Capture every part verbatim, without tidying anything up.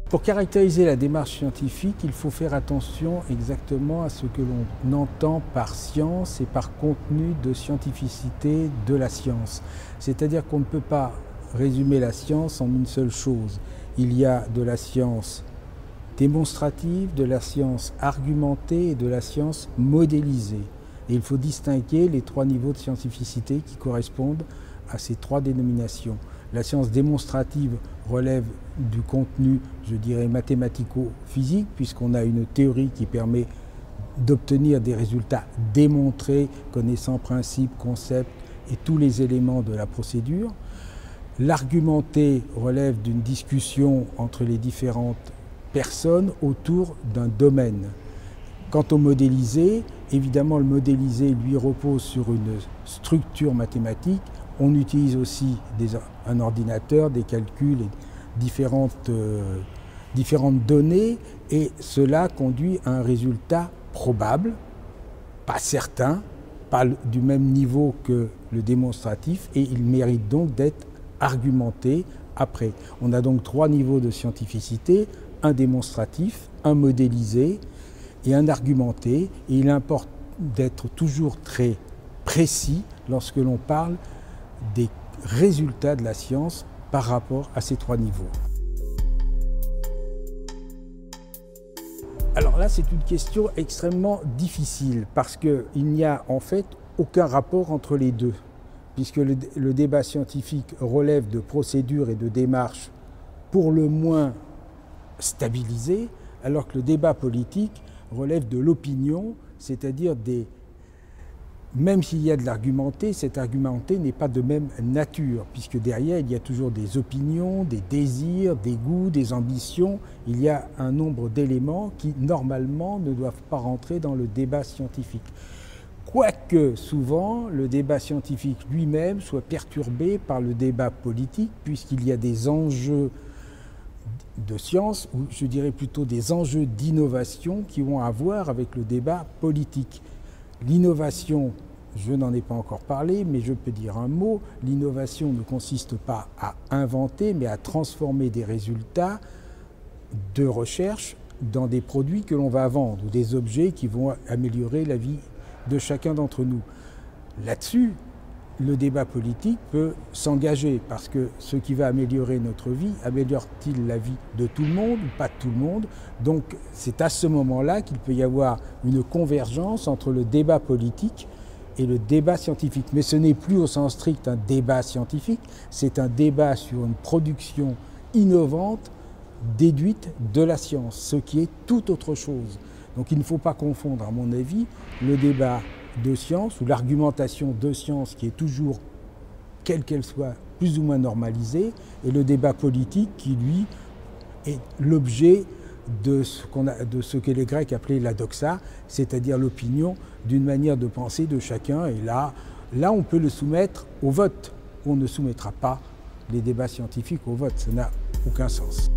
Pour caractériser la démarche scientifique, il faut faire attention exactement à ce que l'on entend par science et par contenu de scientificité de la science. C'est-à-dire qu'on ne peut pas résumer la science en une seule chose. Il y a de la science démonstrative, de la science argumentée et de la science modélisée. Et il faut distinguer les trois niveaux de scientificité qui correspondent à ces trois dénominations. La science démonstrative relève du contenu, je dirais, mathématico-physique, puisqu'on a une théorie qui permet d'obtenir des résultats démontrés, connaissant principes, concepts et tous les éléments de la procédure. L'argumenté relève d'une discussion entre les différentes personnes autour d'un domaine. Quant au modélisé, évidemment, le modélisé, lui, repose sur une structure mathématique. On utilise aussi des, un ordinateur, des calculs et différentes, euh, différentes données, et cela conduit à un résultat probable, pas certain, pas du même niveau que le démonstratif, et il mérite donc d'être argumenté après. On a donc trois niveaux de scientificité, un démonstratif, un modélisé et un argumenté, et il importe d'être toujours très précis lorsque l'on parle des résultats de la science par rapport à ces trois niveaux. Alors là, c'est une question extrêmement difficile parce qu'il n'y a en fait aucun rapport entre les deux, puisque le, le débat scientifique relève de procédures et de démarches pour le moins stabilisées, alors que le débat politique relève de l'opinion, c'est-à-dire des... Même s'il y a de l'argumenté, cet argumenté n'est pas de même nature, puisque derrière, il y a toujours des opinions, des désirs, des goûts, des ambitions. Il y a un nombre d'éléments qui, normalement, ne doivent pas rentrer dans le débat scientifique. Quoique, souvent, le débat scientifique lui-même soit perturbé par le débat politique, puisqu'il y a des enjeux de science, ou je dirais plutôt des enjeux d'innovation qui ont à voir avec le débat politique. L'innovation, je n'en ai pas encore parlé, mais je peux dire un mot. L'innovation ne consiste pas à inventer, mais à transformer des résultats de recherche dans des produits que l'on va vendre, ou des objets qui vont améliorer la vie de chacun d'entre nous. Là-dessus, le débat politique peut s'engager, parce que ce qui va améliorer notre vie, améliore-t-il la vie de tout le monde ou pas de tout le monde? Donc c'est à ce moment-là qu'il peut y avoir une convergence entre le débat politique et le débat scientifique. Mais ce n'est plus au sens strict un débat scientifique, c'est un débat sur une production innovante déduite de la science, ce qui est tout autre chose. Donc il ne faut pas confondre, à mon avis, le débat de science ou l'argumentation de science qui est toujours, quelle qu'elle soit, plus ou moins normalisée, et le débat politique qui, lui, est l'objet de ce, qu'on a, de ce que les Grecs appelaient la doxa, c'est-à-dire l'opinion d'une manière de penser de chacun. Et là, là, on peut le soumettre au vote. On ne soumettra pas les débats scientifiques au vote. Ça n'a aucun sens.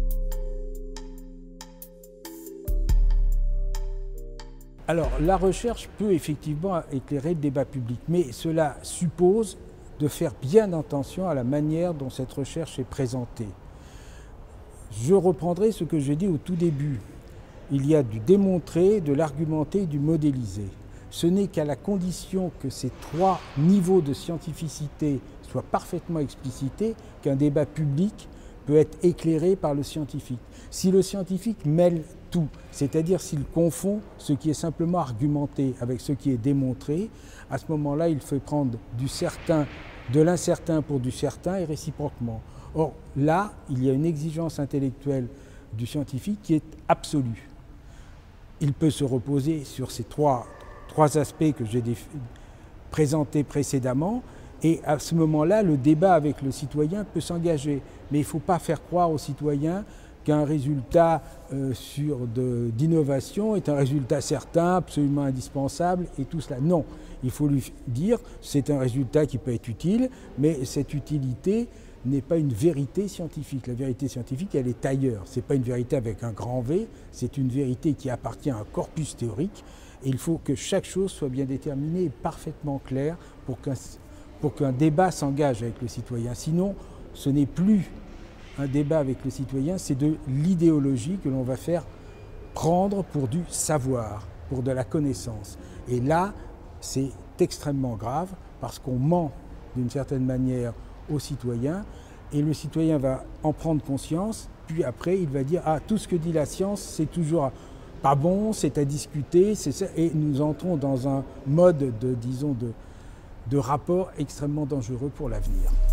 Alors, la recherche peut effectivement éclairer le débat public, mais cela suppose de faire bien attention à la manière dont cette recherche est présentée. Je reprendrai ce que j'ai dit au tout début. Il y a du démontré, de l'argumenté et du modélisé. Ce n'est qu'à la condition que ces trois niveaux de scientificité soient parfaitement explicités qu'un débat public peut être éclairé par le scientifique. Si le scientifique mêle tout, c'est-à-dire s'il confond ce qui est simplement argumenté avec ce qui est démontré, à ce moment-là, il fait prendre du certain, de l'incertain pour du certain et réciproquement. Or, là, il y a une exigence intellectuelle du scientifique qui est absolue. Il peut se reposer sur ces trois, trois aspects que j'ai présentés précédemment, et à ce moment-là, le débat avec le citoyen peut s'engager. Mais il ne faut pas faire croire aux citoyens qu'un résultat euh, sur de, d'innovation est un résultat certain, absolument indispensable, et tout cela. Non, il faut lui dire que c'est un résultat qui peut être utile, mais cette utilité n'est pas une vérité scientifique. La vérité scientifique, elle est ailleurs. Ce n'est pas une vérité avec un grand V, c'est une vérité qui appartient à un corpus théorique, et il faut que chaque chose soit bien déterminée et parfaitement claire pour qu'un pour qu'un débat s'engage avec le citoyen. Sinon, ce n'est plus un débat avec le citoyen, c'est de l'idéologie que l'on va faire prendre pour du savoir, pour de la connaissance. Et là, c'est extrêmement grave parce qu'on ment d'une certaine manière aux citoyens et le citoyen va en prendre conscience, puis après il va dire « Ah, tout ce que dit la science, c'est toujours pas bon, c'est à discuter, c'est ça », et nous entrons dans un mode de, disons, de, de rapport extrêmement dangereux pour l'avenir.